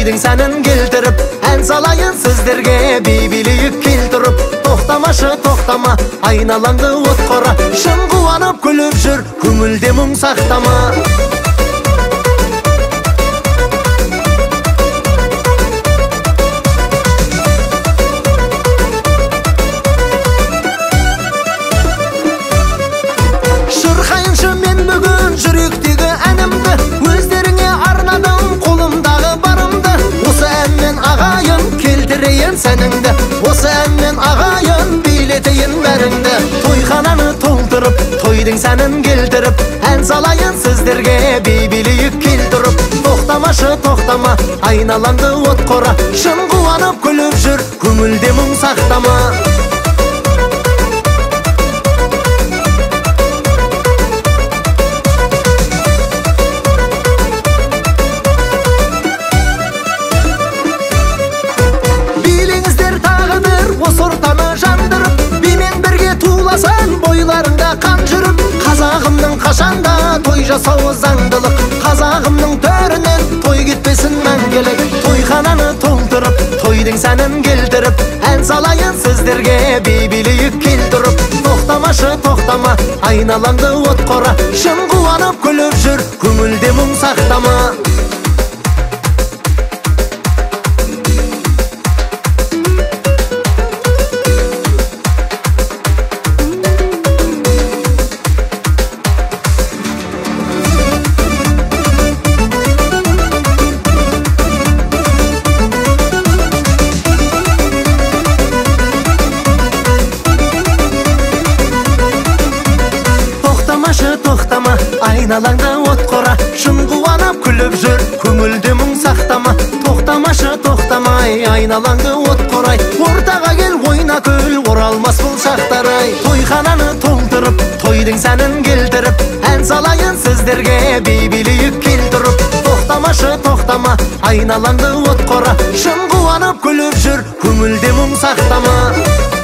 тойдың сәнін келтіріп, ән салайын сіздерге бейбілейік келтіріп. Тоқтамашы, тоқтама, айналаңды от қора, шын қуанып күліп жүр, көңілде мұң сақтама. Шырқайыншы мен бүгін жүректегі әнімді, өздеріңе арнадым қолымдағы барымды. Осы әнмен ағайын келтірейін сәніңді, осы әнмен ағайын билетейін бәріңді. Тойхананы толтырып, тойдың сәнін келтіріп, ән салайын сіздерге бейбілейік келтіріп. Тоқтамашы, тоқтама, айналаңды от қора, шын қуанып күліп жүр, көңілде мұң сақтама. Осы ортаны жандырып, бимен бірге туласын бойларында қан жүріп. Қазағымның қашанда той жасауы заңдылық, қазағымның төрінен той кетпесін мәңгілік. Тойхананы толтырып, тойдың сәнін келтіріп, ән салайын сіздерге бейбілейік келтіріп. Тоқтамашы, тоқтама, айналаңды от қора, шын қуанып күліп жүр, көңілде мұң сақтама. Тоқтама, айналаңда от қора, шын қуанып күліп жүр, көңілде мұң сақтама. Тоқтамашы, тоқтамай, айналаңды от қорай, ортаға кел ойна күл, оралмас бұл шақтарай. Тойхананы толтырып, тойдың сәнін келтіріп, ән салайын сіздерге бейбілейік келтіріп. Тоқтамашы, тоқтама, айналаңды от қора, шын қуанып күліп жүр, көңілде мұң сақтама.